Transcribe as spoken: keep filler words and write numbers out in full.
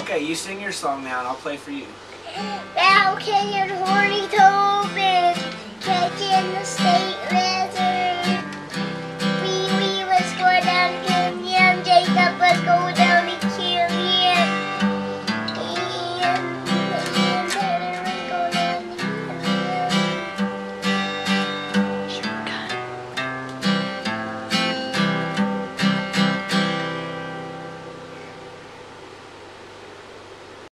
Okay, you sing your song now and I'll play for you. Thou can horny Tobin, catching the state.